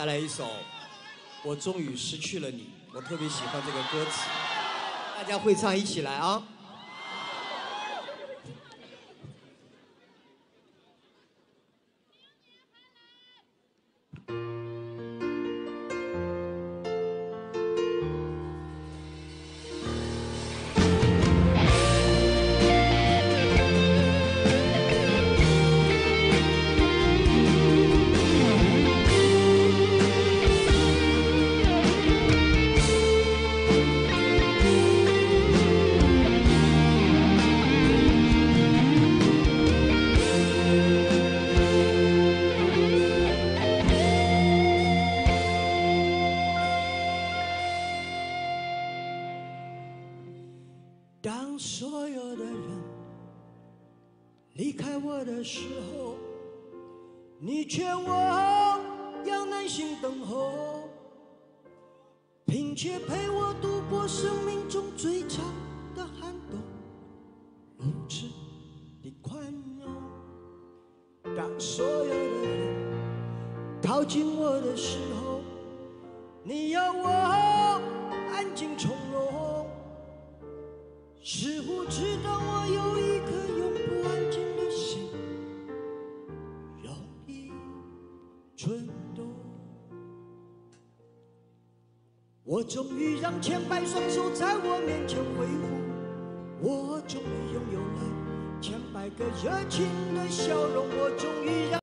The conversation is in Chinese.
带来一首《我终于失去了你》，我特别喜欢这个歌词，大家会唱一起来啊！当所有的人离开我的时候，你劝我要耐心等候，并且陪我度过生命中最长的寒冬，如此的宽容。当所有的人靠近我的时候，你要我安静从容，似乎知道我有一颗永不安静的心，容易蠢动。我终于让千百双手在我面前挥舞，我终于拥有了千百个热情的笑容，我终于让